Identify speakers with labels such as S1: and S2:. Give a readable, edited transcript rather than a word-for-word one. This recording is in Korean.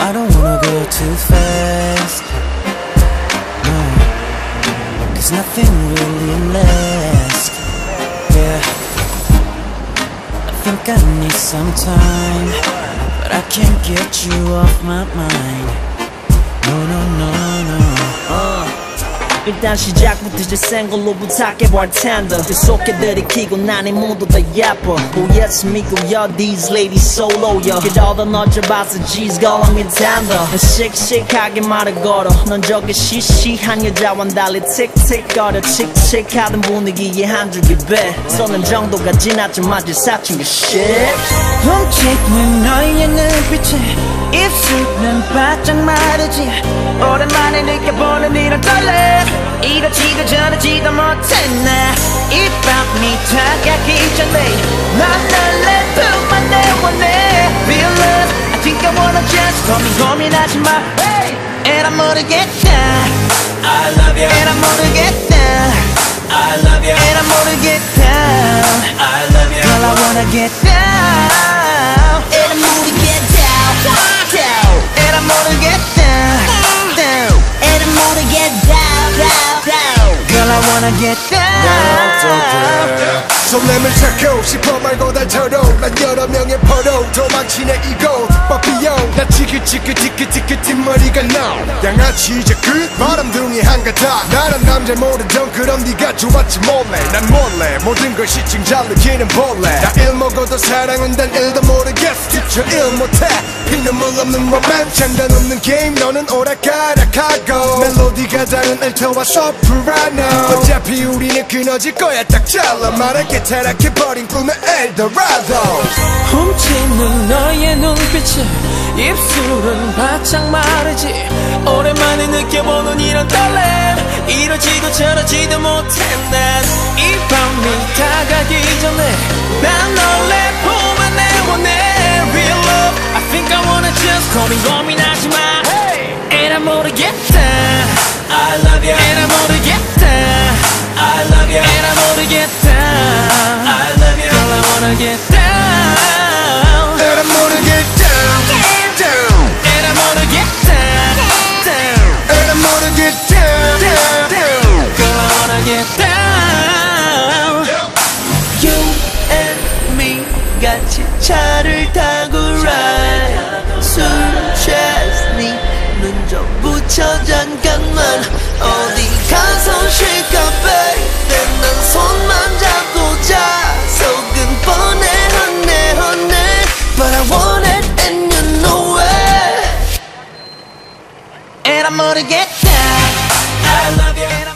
S1: I don't wanna go too fast, no, 'cause nothing really lasts. Yeah, I think I need some time, but I can't get you off my mind. No, no, no, no.
S2: 일단 시작부터 이제 생걸로 부탁해 bartender 계속해 들이키고 난 이 모두 다 예뻐 Oh yes 믿고요 these ladies solo요 그러다 너를 봐서 G's calling me tender 씩씩하게 말을 걸어 넌 저기 시시한 여자와는 달리 틱틱거려 칙칙하던 분위기에 한 줄기 배 쏘는 정도가 지났지 마치 사춘기 shit
S1: 훔치는 너의 눈빛에 입술은 바짝 마르지 오랜만에 느껴보는 이런 떨림 이러지도 저러지도 못했네 이 밤이 다가기 전에 난 널 내 품 안에 원해 Real love I think I wanna just 고민하지 마 hey. And I'm 모르겠다 I love you And I'm 모르겠다 I love you And I'm 모르겠다 I love you Girl I wanna get down And I'm 모르겠다 down And I'm 모르겠다 down And I'm 모르겠다 Girl I wanna get down
S3: 설렘을 찾고 싶어 말고 닳도록 난 여러 명의 포로 도망치네 이곳 뽀삐용 나 지긋지긋 뒷머리가 나 양아치 이제 끝 바람둥이 한가닥 나란 남자 모르던 그럼 네가 좋았지 몰래 난 몰래 모든 것이 칭잘 느끼는 벌레 나 일 먹어도 사랑은 단 일도 모르겠어 뒤쳐 일 못해 피눈물 없는 로맨 장단 없는 게임 너는 오락가락하고 멜로디가 다른 알토와 소프라노 어차피 우리는 끊어질 거야 딱 잘라 말할게 타락해버린 꿈의 엘도라도
S1: 훔치는 너의 눈빛에 입술은 바짝 마르지 오랜만에 느껴보는 이런 떨림 이러지도 저러지도 못해 난 이 밤이 다가기 전에 난 널 내 품 안에 원해 Real love I think I wanna just 고민하지 마 hey. And I'm 모르겠다 I love you And I'm 모르겠다 I love you And I'm 모르겠다 I love you Girl I wanna get down
S3: And I'm gonna get down down
S1: And I'm gonna get down down
S3: And I'm gonna get down down
S1: Girl I wanna get down You and me 같이 차를 타고 ride 술 취했니 눈 좀 붙여 잠깐만 어디 가서 쉴까 baby 난 손만 잡고 자 속은 뻔해 honey But I want it and you know it And I'm gonna get down I love you